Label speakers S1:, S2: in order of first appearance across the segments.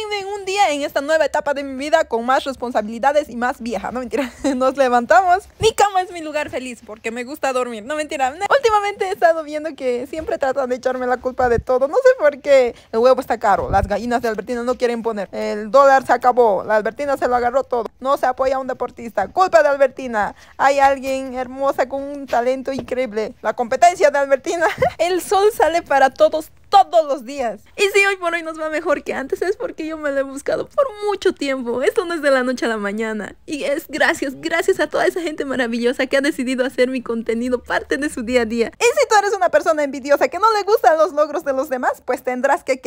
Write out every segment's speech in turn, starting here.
S1: Imaginen un día en esta nueva etapa de mi vida con más responsabilidades y más vieja, no mentira. Nos levantamos. Mi cama es mi lugar feliz porque me gusta dormir, no mentira. Últimamente he estado viendo que siempre tratan de echarme la culpa de todo. No sé por qué. El huevo está caro, las gallinas de Albertina no quieren poner, el dólar se acabó, la Albertina se lo agarró todo, no se apoya a un deportista, culpa de Albertina. Hay alguien hermosa con un talento increíble, la competencia de Albertina. El sol sale para todos los días. Y si hoy por hoy nos va mejor que antes es porque yo me lo he buscado por mucho tiempo. Esto no es de la noche a la mañana. Y es gracias a toda esa gente maravillosa que ha decidido hacer mi contenido parte de su día a día. Y si tú eres una persona envidiosa que no le gustan los logros de los demás, pues tendrás que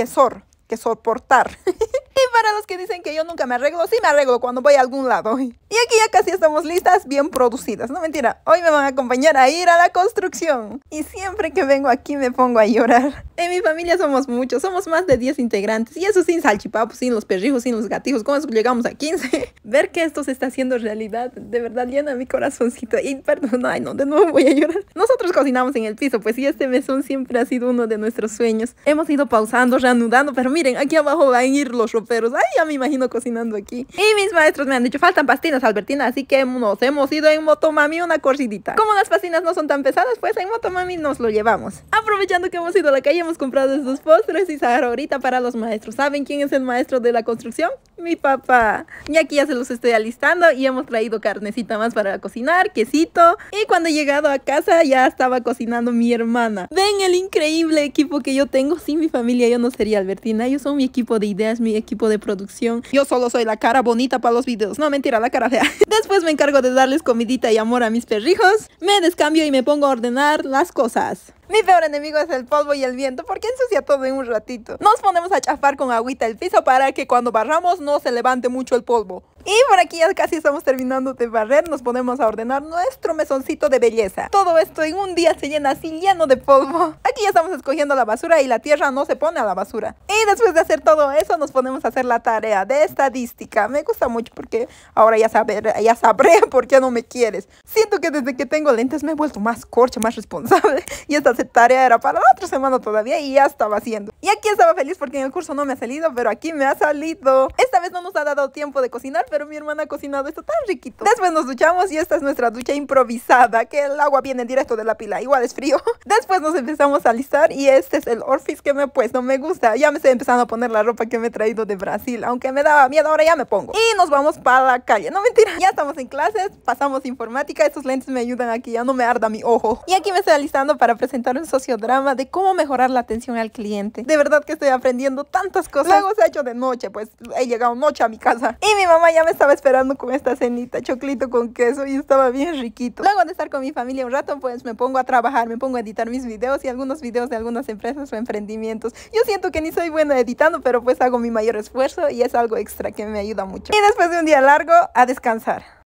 S1: soportar. Y para los que dicen que yo nunca me arreglo, sí me arreglo cuando voy a algún lado. Y aquí ya casi estamos listas, bien producidas. No mentira, hoy me van a acompañar a ir a la construcción. Y siempre que vengo aquí me pongo a llorar. En mi familia somos muchos, somos más de 10 integrantes. Y eso sin salchipapos, sin los perrijos, sin los gatijos. ¿Cómo es que llegamos a 15? Ver que esto se está haciendo realidad, de verdad llena mi corazoncito. Y perdón, ay no, de nuevo voy a llorar. Nosotros cocinamos en el piso, pues y este mesón siempre ha sido uno de nuestros sueños. Hemos ido pausando, reanudando, pero miren, aquí abajo van a ir los roperos. Ay, ya me imagino cocinando aquí. Y mis maestros me han dicho, faltan pastinas, Albertina, así que nos hemos ido en Motomami una corridita. Como las pastinas no son tan pesadas, pues en Motomami nos lo llevamos. Aprovechando que hemos ido a la calle, hemos comprado estos postres y ahorita para los maestros. ¿Saben quién es el maestro de la construcción? Mi papá. Y aquí ya se los estoy alistando y hemos traído carnecita más para cocinar, quesito. Y cuando he llegado a casa ya estaba cocinando mi hermana. Ven el increíble equipo que yo tengo. Sin mi familia yo no sería Albertina. Ellos son mi equipo de ideas, mi equipo de producción. Yo solo soy la cara bonita para los videos. No, mentira, la cara fea. Después me encargo de darles comidita y amor a mis perrijos. Me descambio y me pongo a ordenar las cosas. Mi peor enemigo es el polvo y el viento porque ensucia todo en un ratito. Nos ponemos a chafar con agüita el piso para que cuando barramos no se levante mucho el polvo. Y por aquí ya casi estamos terminando de barrer, nos ponemos a ordenar nuestro mesoncito de belleza. Todo esto en un día se llena así lleno de polvo. Aquí ya estamos escogiendo la basura y la tierra no se pone a la basura. Y después de hacer todo eso nos ponemos a hacer la tarea de estadística. Me gusta mucho porque ahora ya sabré por qué no me quieres. Siento que desde que tengo lentes me he vuelto más corcha, más responsable. Y esta tarea era para la otra semana todavía y ya estaba haciendo. Y aquí estaba feliz porque en el curso no me ha salido, pero aquí me ha salido. Esta vez no nos ha dado tiempo de cocinar, pero mi hermana ha cocinado esto tan riquito. Después nos duchamos y esta es nuestra ducha improvisada, que el agua viene directo de la pila, igual es frío. Después nos empezamos a alistar y este es el outfit que me he puesto, me gusta. Ya me estoy empezando a poner la ropa que me he traído de Brasil, aunque me daba miedo, ahora ya me pongo. Y nos vamos para la calle, no mentira. Ya estamos en clases, pasamos informática, estos lentes me ayudan a que ya no me arda mi ojo. Y aquí me estoy alistando para presentar un sociodrama de cómo mejorar la atención al cliente. De verdad que estoy aprendiendo tantas cosas. Luego se ha hecho de noche, pues he llegado noche a mi casa. Y mi mamá ya me estaba esperando con esta cenita, choclito con queso y estaba bien riquito. Luego de estar con mi familia un rato, pues me pongo a trabajar, me pongo a editar mis videos y algunos videos de algunas empresas o emprendimientos. Yo siento que ni soy buena editando, pero pues hago mi mayor esfuerzo y es algo extra que me ayuda mucho. Y después de un día largo, a descansar.